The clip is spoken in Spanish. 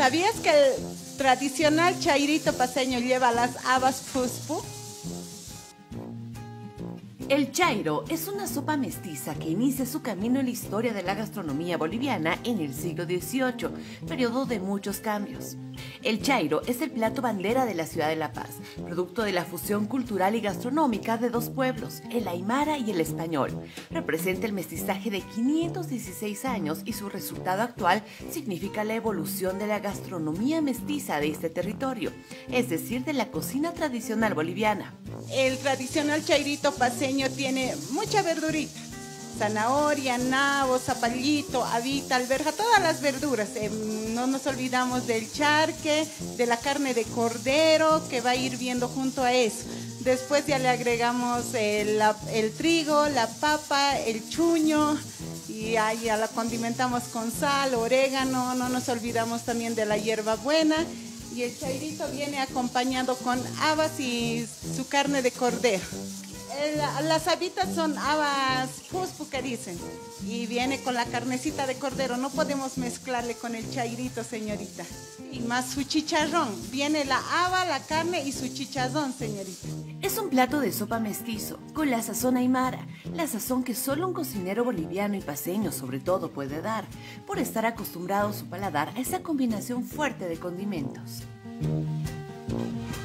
¿Sabías que el tradicional chairito paceño lleva las habas puspu? El chairo es una sopa mestiza que inicia su camino en la historia de la gastronomía boliviana en el siglo XVIII, periodo de muchos cambios. El chairo es el plato bandera de la ciudad de La Paz, producto de la fusión cultural y gastronómica de dos pueblos, el aymara y el español. Representa el mestizaje de 516 años y su resultado actual significa la evolución de la gastronomía mestiza de este territorio, es decir, de la cocina tradicional boliviana. El tradicional chairito paceño tiene mucha verdurita. Zanahoria, nabo, zapallito, habita, alberja, todas las verduras. No nos olvidamos del charque, de la carne de cordero que va a ir hirviendo junto a eso. Después ya le agregamos el trigo, la papa, el chuño y ahí ya la condimentamos con sal, orégano. No nos olvidamos también de la hierbabuena. Y el chairito viene acompañado con habas y su carne de cordero. Las habitas son habas puspu que dicen. Y viene con la carnecita de cordero. No podemos mezclarle con el chairito, señorita. Y más su chicharrón. Viene la haba, la carne y su chicharrón, señorita. Es un plato de sopa mestizo, con la sazón aymara, la sazón que solo un cocinero boliviano y paceño sobre todo puede dar, por estar acostumbrado su paladar a esa combinación fuerte de condimentos.